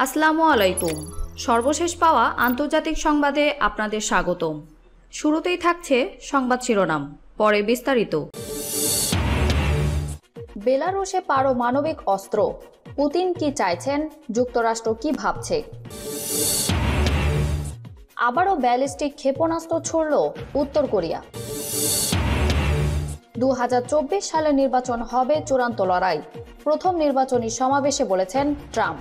আসসালামু আলাইকুম। সর্বশেষ পাওয়া আন্তর্জাতিক সংবাদে আপনাদের স্বাগতম। শুরুতেই থাকছে সংবাদ শিরোনাম, পরে বিস্তারিত। বেলারুশে পারমাণবিক অস্ত্র, পুতিন কি চাইছেন, যুক্তরাষ্ট্র কি ভাবছে? আবারও ব্যালিস্টিক ক্ষেপণাস্ত্র ছুড়ল উত্তর কোরিয়া। 2024 সালে নির্বাচন হবে চূড়ান্ত লড়াই, প্রথম নির্বাচনী সমাবেশে বলেছেন ট্রাম্প।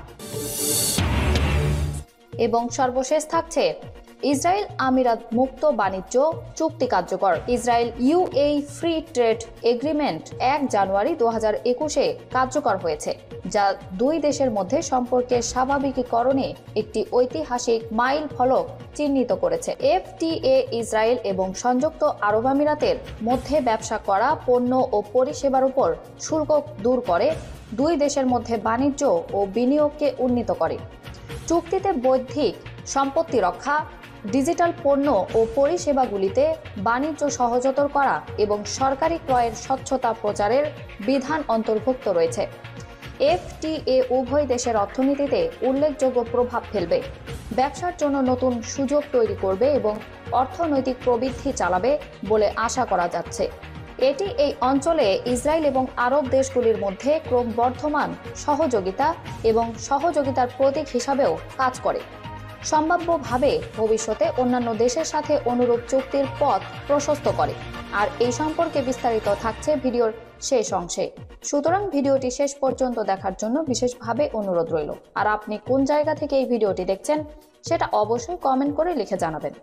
এবং সর্বশেষ থাকছে ইসরায়েল আমিরাত মুক্ত বাণিজ্য চুক্তি কার্যকর। Israel UAE free trade agreement 1 জানুয়ারি 2021-এ কার্যকর হয়েছে, যা দুই দেশের মধ্যে সম্পর্কের স্বাভাবিকীকরণে একটি ঐতিহাসিক মাইল ফলক চিহ্নিত করেছে। এফটিএ ইসরায়েল এবং সংযুক্ত আরব আমিরাতের মধ্যে ব্যবসা করা পণ্য ও পরিষেবার উপর শুল্ক দূর করে দুই দেশের মধ্যে বাণিজ্য ও বিনিয়োগকে উন্নীত করে। চুক্তিতে বৌদ্ধিক সম্পত্তি রক্ষা, ডিজিটাল পণ্য ও পরিষেবাগুলিতে বাণিজ্য সহজতর করা এবং সরকারি ক্রয়ের স্বচ্ছতা প্রচারের বিধান অন্তর্ভুক্ত রয়েছে। এফটিএ উভয় দেশের অর্থনীতিতে উল্লেখযোগ্য প্রভাব ফেলবে, ব্যবসার জন্য নতুন সুযোগ তৈরি করবে এবং অর্থনৈতিক প্রবৃদ্ধি চালাবে বলে আশা করা যাচ্ছে। এটি এই অঞ্চলে ইসরায়েল এবং আরব দেশগুলির মধ্যে ক্রমবর্ধমান সহযোগিতা এবং সহযোগিতার প্রতীক হিসাবেও কাজ করে। সম্ভাব্যভাবে ভবিষ্যতে অন্যান্য দেশের সাথে অনুরূপ চুক্তির পথ প্রশস্ত করে। আর এই সম্পর্কে বিস্তারিত থাকছে ভিডিওর শেষ অংশে, সুতরাং ভিডিওটি শেষ পর্যন্ত দেখার জন্য বিশেষভাবে অনুরোধ রইল। আর আপনি কোন জায়গা থেকে এই ভিডিওটি দেখছেন সেটা অবশ্যই কমেন্ট করে লিখে জানাবেন।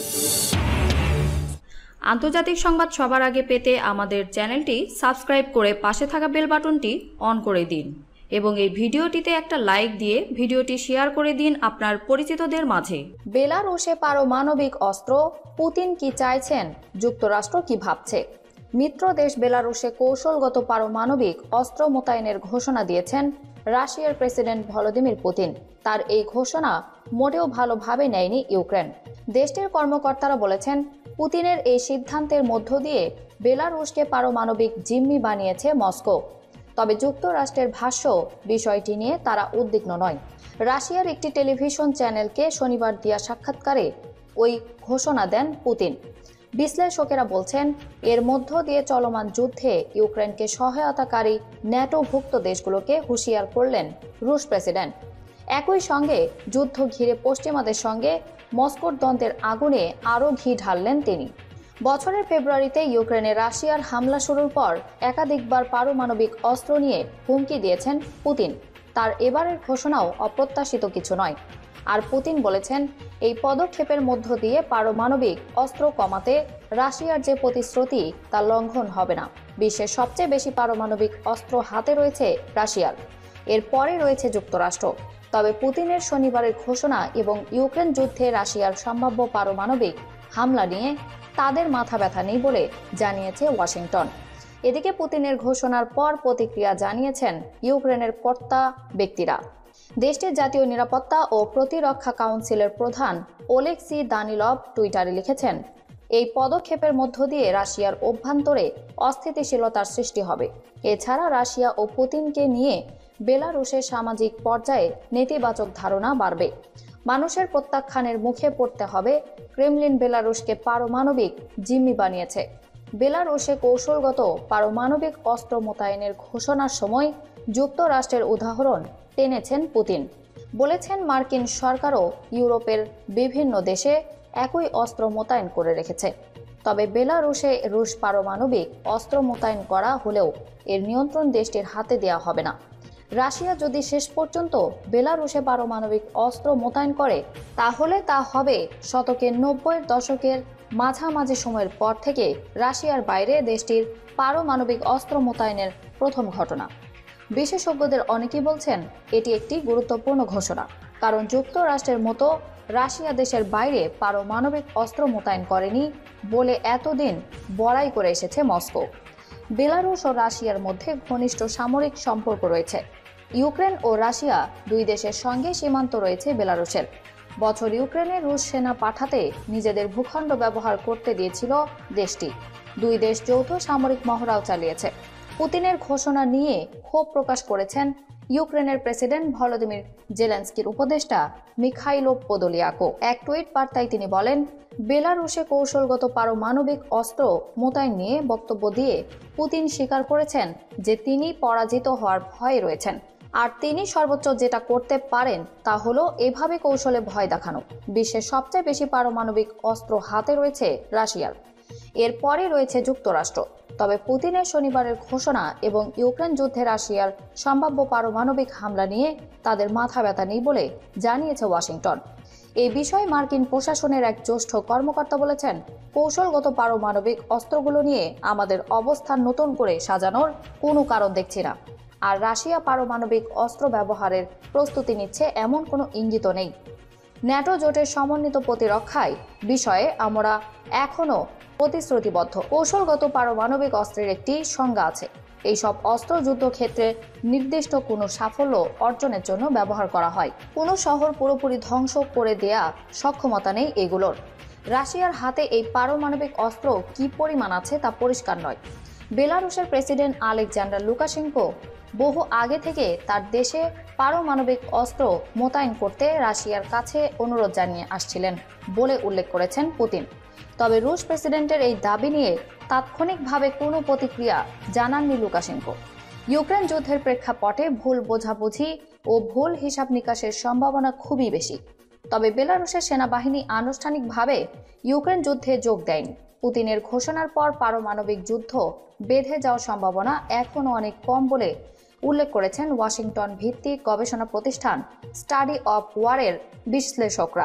আন্তর্জাতিক সংবাদ সবার আগে পেতে আমাদের চ্যানেলটি সাবস্ক্রাইব করে পাশে থাকা বেল বাটনটি অন করে দিন এবং এই ভিডিওটিতে একটা লাইক দিয়ে ভিডিওটি শেয়ার করে দিন আপনার পরিচিতদের মাঝে। বেলারুশে পারমাণবিক অস্ত্র, পুতিন কি চাইছেন, যুক্তরাষ্ট্র কি ভাবছে? মিত্র দেশ বেলারুশে কৌশলগত পারমাণবিক অস্ত্র মোতায়েনের ঘোষণা দিয়েছেন রাশিয়ার প্রেসিডেন্ট ভলোদিমির পুতিন। তার এই ঘোষণা মোটেও ভালোভাবে নেয়নি ইউক্রেন। দেশটির কর্মকর্তারা বলেছেন, পুতিনের এই সিদ্ধান্তের মধ্য দিয়ে বেলারুশকে পারমাণবিক জিম্মি বানিয়েছে মস্কো। তবে যুক্তরাষ্ট্রের ভাষ্য, বিষয়টি নিয়ে তারা উদ্বিগ্ন নয়। রাশিয়ার একটি টেলিভিশন চ্যানেলকে শনিবার দেয়া সাক্ষাৎকারে ওই ঘোষণা দেন পুতিন। বিশ্লেষকেরা বলছেন, এর মধ্য দিয়ে চলমান যুদ্ধে ইউক্রেনকে সহায়তাকারী ন্যাটোভুক্ত দেশগুলোকে হুঁশিয়ার করলেন রুশ প্রেসিডেন্ট। একই সঙ্গে যুদ্ধ ঘিরে পশ্চিমাদের সঙ্গে মস্কোর দ্বন্দ্বের আগুনে আরও ঘি ঢাললেন তিনি। বছরের ফেব্রুয়ারিতে ইউক্রেনে রাশিয়ার হামলা শুরুর পর একাধিকবার পারমাণবিক অস্ত্র নিয়ে হুমকি দিয়েছেন পুতিন। তার এবারের ঘোষণাও অপ্রত্যাশিত কিছু নয়। আর পুতিন বলেছেন, এই পদক্ষেপের মধ্য দিয়ে পারমাণবিক অস্ত্র কমাতে রাশিয়ার যে প্রতিশ্রুতি তা লঙ্ঘন হবে না। বিশ্বের সবচেয়ে বেশি পারমাণবিক অস্ত্র হাতে রয়েছে রাশিয়ার, এরপরে রয়েছে যুক্তরাষ্ট্র। তবে পুতিনের শনিবারের ঘোষণা এবং ইউক্রেন যুদ্ধে রাশিয়ার সম্ভাব্য পারমাণবিক হামলা নিয়ে তাদের মাথা ব্যথা নেই বলে জানিয়েছে ওয়াশিংটন। এদিকে পুতিনের ঘোষণার পর প্রতিক্রিয়া জানিয়েছেন ইউক্রেনের কর্তা ব্যক্তিরা। দেশটির জাতীয় নিরাপত্তা ও প্রতিরক্ষা কাউন্সিলের প্রধান ওলেক্সি দানিলভ টুইটারে লিখেছেন, এই পদক্ষেপের মধ্য দিয়ে রাশিয়ার অভ্যন্তরে অস্থিতিশীলতার সৃষ্টি হবে। এছাড়া রাশিয়া ও পুতিনকে নিয়ে বেলারুশের সামাজিক পর্যায়ে নেতিবাচক ধারণা বাড়বে। মানুষের প্রত্যাখ্যানের মুখে পড়তে হবে। ক্রেমলিন বেলারুশকে পারমাণবিক জিম্মি বানিয়েছে। বেলারুশে কৌশলগত পারমাণবিক অস্ত্র মোতায়েনের ঘোষণার সময় যুক্তরাষ্ট্রের উদাহরণ টেনেছেন পুতিন। বলেছেন, মার্কিন সরকারও ইউরোপের বিভিন্ন দেশে একই অস্ত্র মোতায়েন করে রেখেছে। তবে বেলারুশে রুশ পারমাণবিক অস্ত্র মোতায়েন করা হলেও এর নিয়ন্ত্রণ দেশটির হাতে দেওয়া হবে না। রাশিয়া যদি শেষ পর্যন্ত বেলারুশে পারমাণবিক অস্ত্র মোতায়েন করে, তাহলে তা হবে শতকের 90-এর দশকের মাঝামাঝি সময়ের পর থেকে রাশিয়ার বাইরে দেশটির পারমাণবিক অস্ত্র মোতায়েনের প্রথম ঘটনা। বিশেষজ্ঞদের অনেকেই বলছেন, এটি একটি গুরুত্বপূর্ণ ঘোষণা, কারণ যুক্তরাষ্ট্রের মতো রাশিয়া দেশের বাইরে পারমাণবিক অস্ত্র মোতায়েন করেনি বলে এতদিন বড়াই করে এসেছে মস্কো। বেলারুশ ও রাশিয়ার মধ্যে ঘনিষ্ঠ সামরিক সম্পর্ক রয়েছে। ইউক্রেন ও রাশিয়া দুই দেশের সঙ্গে সীমান্ত রয়েছে বেলারুশের। বছর ইউক্রেনে রুশ সেনা পাঠাতে নিজেদের ভূখণ্ড ব্যবহার করতে দিয়েছিল দেশটি। দুই দেশ যৌথ সামরিক মহড়াও চালিয়েছে। পুতিনের ঘোষণা নিয়ে ক্ষোভ প্রকাশ করেছেন ইউক্রেনের প্রেসিডেন্ট ভলোদিমির জেলেনস্কির উপদেষ্টা মিখাইলো পোদোলিয়াকো। এক টুইট বার্তায় তিনি বলেন, বেলারুশে কৌশলগত পারমাণবিক অস্ত্র মোতায়েন নিয়ে বক্তব্য দিয়ে পুতিন স্বীকার করেছেন যে তিনি পরাজিত হওয়ার ভয়ে রয়েছেন, আর তিনি সর্বোচ্চ যেটা করতে পারেন তা হলো এভাবে কৌশলে ভয় দেখানো। বিশ্বের সবচেয়ে বেশি পারমাণবিক অস্ত্র হাতে রয়েছে রাশিয়ার, এরপরে রয়েছে যুক্তরাষ্ট্র। তবে পুতিনের শনিবারের ঘোষণা এবং ইউক্রেন যুদ্ধে রাশিয়ার সম্ভাব্য পারমাণবিক হামলা নিয়ে তাদের মাথা ব্যথা নেই বলে জানিয়েছে ওয়াশিংটন। এই বিষয়ে মার্কিন প্রশাসনের এক জ্যেষ্ঠ কর্মকর্তা বলেছেন, কৌশলগত পারমাণবিক অস্ত্রগুলো নিয়ে আমাদের অবস্থান নতুন করে সাজানোর কোনো কারণ দেখছি না, আর রাশিয়া পারমাণবিক অস্ত্র ব্যবহারের প্রস্তুতি নিচ্ছে এমন কোনো ইঙ্গিত নেই। ন্যাটো জোটের সমন্বিত প্রতিরক্ষায় বিষয়ে আমরা এখনও প্রতিশ্রুতিবদ্ধ। কৌশলগত পারমাণবিক অস্ত্রের একটি সংজ্ঞা আছে। এইসব অস্ত্র যুদ্ধক্ষেত্রে নির্দিষ্ট কোনো সাফল্য অর্জনের জন্য ব্যবহার করা হয়। কোনো শহর পুরোপুরি ধ্বংস করে দেয়া সক্ষমতা নেই এগুলোর। রাশিয়ার হাতে এই পারমাণবিক অস্ত্র কি পরিমাণ আছে তা পরিষ্কার নয়। বেলারুশের প্রেসিডেন্ট আলেকজান্ডার লুকাশেঙ্কো বহু আগে থেকে তার দেশে পারমাণবিক অস্ত্র মোতায়েন করতে রাশিয়ার কাছে অনুরোধ জানিয়ে আসছিলেন বলে উল্লেখ করেছেন পুতিন। তবে রুশ প্রেসিডেন্টের এই দাবি নিয়ে তাৎক্ষণিকভাবে কোনো প্রতিক্রিয়া জানাননি লুকাশেঙ্কো। ইউক্রেন যুদ্ধের প্রেক্ষাপটে ভুল বোঝাবুঝি ও ভুল হিসাব নিকাশের সম্ভাবনা খুবই বেশি। তবে বেলারুশের সেনাবাহিনী আনুষ্ঠানিকভাবে ইউক্রেন যুদ্ধে যোগ দেয়নি। পুতিনের ঘোষণার পর পারমাণবিক যুদ্ধ বেঁধে যাওয়ার সম্ভাবনা এখনও অনেক কম বলে উল্লেখ করেছেন ওয়াশিংটন ভিত্তিক গবেষণা প্রতিষ্ঠান স্টাডি অফ ওয়ারের বিশ্লেষকরা।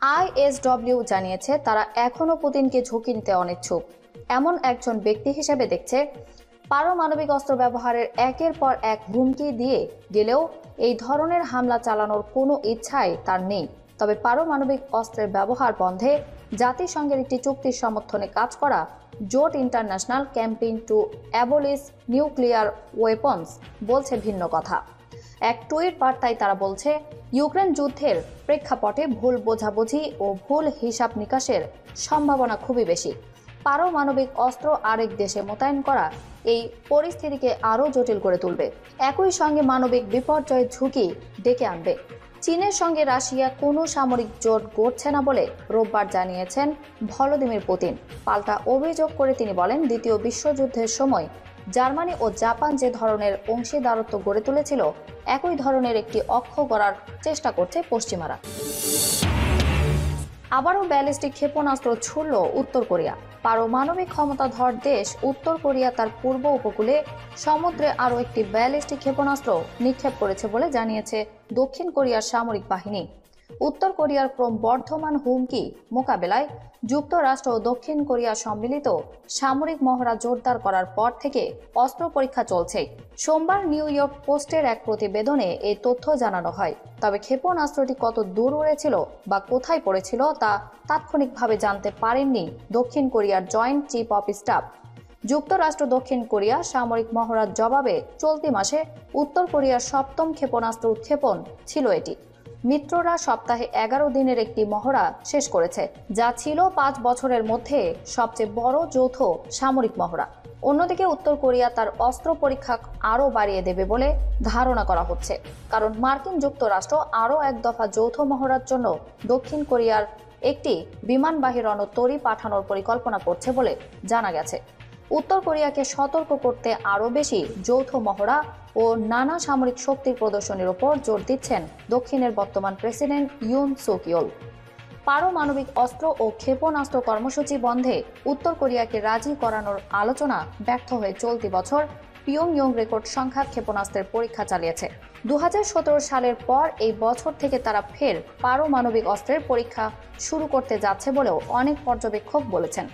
ISW জানিয়েছে তারা এখনও পুতিনকে ঝুঁকি নিতে অনিচ্ছুক এমন একজন ব্যক্তি হিসেবে দেখছে। পারমাণবিক অস্ত্র ব্যবহারের একের পর এক হুমকি দিয়ে গেলেও এই ধরনের হামলা চালানোর কোনো ইচ্ছাই তার নেই। তবে পারমাণবিক অস্ত্রের ব্যবহার বন্ধে জাতিসংঘের একটি চুক্তির সমর্থনে কাজ করা জোট International Campaign to Abolish Nuclear Weapons বলছে ভিন্ন কথা। এক টুইট বার্তায় তারা বলছে, ইউক্রেন যুদ্ধের প্রেক্ষাপটে ভুল বোঝাবুঝি ও ভুল হিসাব নিকাশের সম্ভাবনা খুবই বেশি। পারমাণবিক অস্ত্র আরেক দেশে মোতায়েন করা এই পরিস্থিতিকে আরও জটিল করে তুলবে, একই সঙ্গে মানবিক বিপর্যয়ের ঝুঁকি ডেকে আনবে। চীনের সঙ্গে রাশিয়া কোনো সামরিক জোট গড়ছে না বলে রোববার জানিয়েছেন ভলোদিমির পুতিন। পাল্টা অভিযোগ করে তিনি বলেন, দ্বিতীয় বিশ্বযুদ্ধের সময় জার্মানি ও জাপান যে ধরনের অংশীদারত্ব গড়ে তুলেছিল, একই ধরনের একটি অক্ষ গড়ার চেষ্টা করছে পশ্চিমারা। আবারও ব্যালিস্টিক ক্ষেপণাস্ত্র ছুড়ল উত্তর কোরিয়া। পারমাণবিক ক্ষমতাধর দেশ উত্তর কোরিয়া তার পূর্ব উপকূলে সমুদ্রে আরও একটি ব্যালিস্টিক ক্ষেপণাস্ত্র নিক্ষেপ করেছে বলে জানিয়েছে দক্ষিণ কোরিয়ার সামরিক বাহিনী। উত্তর কোরিয়ার ক্রমবর্ধমান হুমকি মোকাবেলায় যুক্তরাষ্ট্র ও দক্ষিণ কোরিয়া সম্মিলিত সামরিক মহড়া জোরদার করার পর থেকে অস্ত্র পরীক্ষা চলছে। সোমবার নিউ ইয়র্ক পোস্টের এক প্রতিবেদনে এই তথ্য জানানো হয়। তবে ক্ষেপণাস্ত্রটি কত দূর উড়েছিল বা কোথায় পড়েছিল তা তাৎক্ষণিকভাবে জানতে পারেননি দক্ষিণ কোরিয়ার জয়েন্ট চিফ অফ স্টাফ। যুক্তরাষ্ট্র দক্ষিণ কোরিয়া সামরিক মহড়ার জবাবে চলতি মাসে উত্তর কোরিয়ার সপ্তম ক্ষেপণাস্ত্র উৎক্ষেপণ ছিল এটি। মিত্ররা সপ্তাহে 11 দিনের একটি মহড়া শেষ করেছে, যা ছিল 5 বছরের মধ্যে সবচেয়ে বড় যৌথ সামরিক মহড়া। অন্যদিকে উত্তর কোরিয়া তার অস্ত্র পরীক্ষা আরও বাড়িয়ে দেবে বলে ধারণা করা হচ্ছে, কারণ মার্কিন যুক্তরাষ্ট্র আরও এক দফা যৌথ মহড়ার জন্য দক্ষিণ কোরিয়ার একটি বিমানবাহী রণতরী পাঠানোর পরিকল্পনা করছে বলে জানা গেছে। উত্তর কোরিয়াকে সতর্ক করতে আরও বেশি যৌথ মহড়া ও নানা সামরিক শক্তির প্রদর্শনীর উপর জোর দিচ্ছেন দক্ষিণের বর্তমান প্রেসিডেন্ট ইউন সুক ইয়োল। পারমাণবিক অস্ত্র ও ক্ষেপণাস্ত্র কর্মসূচি বন্ধে উত্তর কোরিয়াকে রাজি করানোর আলোচনা ব্যর্থ হয়ে চলতি বছর পিয়ংইয়ং রেকর্ড সংখ্যক ক্ষেপণাস্ত্রের পরীক্ষা চালিয়েছে। 2017 সালের পর এই বছর থেকে তারা ফের পারমাণবিক অস্ত্রের পরীক্ষা শুরু করতে যাচ্ছে বলেও অনেক পর্যবেক্ষক বলেছেন।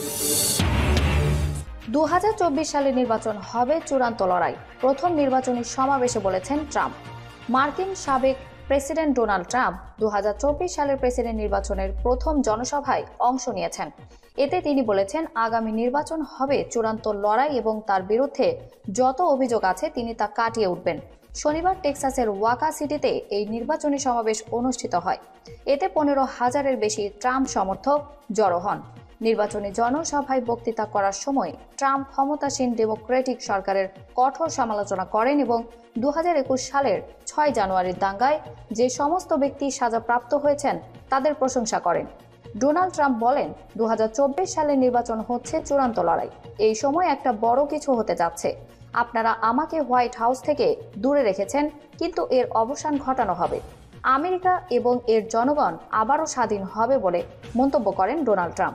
2024 সালের নির্বাচন হবে চূড়ান্ত লড়াই, প্রথম নির্বাচনী সমাবেশে বলেছেন ট্রাম্প। মার্কিন সাবেক প্রেসিডেন্ট ডোনাল্ড ট্রাম্প 2024 সালের প্রেসিডেন্ট নির্বাচনের প্রথম জনসভায় অংশ নিয়েছেন। এতে তিনি বলেছেন, আগামী নির্বাচন হবে চূড়ান্ত লড়াই এবং তার বিরুদ্ধে যত অভিযোগ আছে তিনি তা কাটিয়ে উঠবেন। শনিবার টেক্সাসের ওয়াকা সিটিতে এই নির্বাচনী সমাবেশ অনুষ্ঠিত হয়। এতে 15,000-এর বেশি ট্রাম্প সমর্থক জড়ো হন। নির্বাচনী জনসভায় বক্তৃতা করার সময় ট্রাম্প ক্ষমতাসীন ডেমোক্রেটিক সরকারের কঠোর সমালোচনা করেন এবং 2021 সালের 6 জানুয়ারির দাঙ্গায় যে সমস্ত ব্যক্তি সাজাপ্রাপ্ত হয়েছেন তাদের প্রশংসা করেন। ডোনাল্ড ট্রাম্প বলেন, 2024 সালের নির্বাচন হচ্ছে চূড়ান্ত লড়াই। এই সময় একটা বড় কিছু হতে যাচ্ছে। আপনারা আমাকে হোয়াইট হাউস থেকে দূরে রেখেছেন, কিন্তু এর অবসান ঘটানো হবে। আমেরিকা এবং এর জনগণ আবারও স্বাধীন হবে বলে মন্তব্য করেন ডোনাল্ড ট্রাম্প।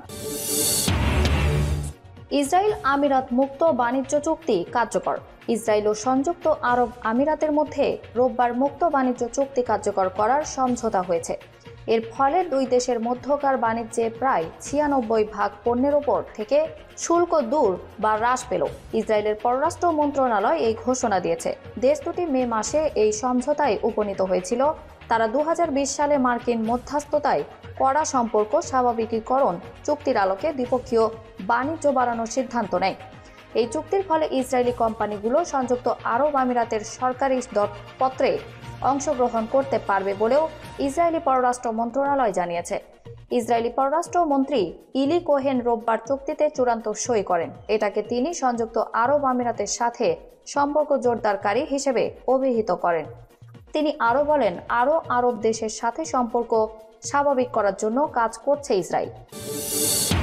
ইসরায়েল আমিরাত মুক্ত বাণিজ্য চুক্তি কার্যকর। ইসরায়েল ও সংযুক্ত আরব আমিরাতের মধ্যে রোববার মুক্ত বাণিজ্য চুক্তি কার্যকর করার সমঝোতা হয়েছে। এর ফলে দুই দেশের মধ্যকার বাণিজ্যে প্রায় 96% পণ্যের ওপর থেকে শুল্ক দূর বা হ্রাস পেল। ইসরায়েলের পররাষ্ট্র মন্ত্রণালয় এই ঘোষণা দিয়েছে। দেশ দুটি মে মাসে এই সমঝোতায় উপনীত হয়েছিল। তারা 2020 সালে মার্কিন মধ্যস্থতায় কড়া সম্পর্ক স্বাভাবিকীকরণ চুক্তির আলোকে দ্বিপক্ষীয় বাণিজ্য বাড়ানোর সিদ্ধান্ত নেয়। এই চুক্তির ফলে ইসরায়েলি কোম্পানিগুলো সংযুক্ত আরব আমিরাতের সরকারি দরপত্রে অংশগ্রহণ করতে পারবে বলেও ইসরায়েলি পররাষ্ট্র মন্ত্রণালয় জানিয়েছে। ইসরায়েলি পররাষ্ট্র মন্ত্রী ইলি কোহেন রোববার চুক্তিতে চূড়ান্ত সই করেন। এটাকে তিনি সংযুক্ত আরব আমিরাতের সাথে সম্পর্ক জোরদারকারী হিসেবে অভিহিত করেন। তিনি আরও বলেন, আরও আরব দেশের সাথে সম্পর্ক স্বাভাবিক করার জন্য কাজ করছে ইসরায়েল।